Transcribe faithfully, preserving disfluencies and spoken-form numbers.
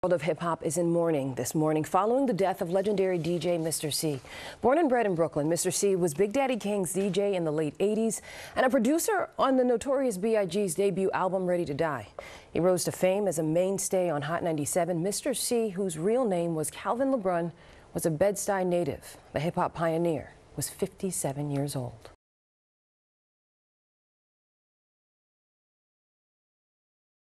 The world of hip-hop is in mourning this morning following the death of legendary D J Mister C. Born and bred in Brooklyn, Mister C was Big Daddy Kane's D J in the late eighties and a producer on the Notorious B I G's debut album Ready to Die. He rose to fame as a mainstay on Hot ninety-seven. Mister C, whose real name was Calvin LeBrun, was a Bed-Stuy native. The hip-hop pioneer was fifty-seven years old.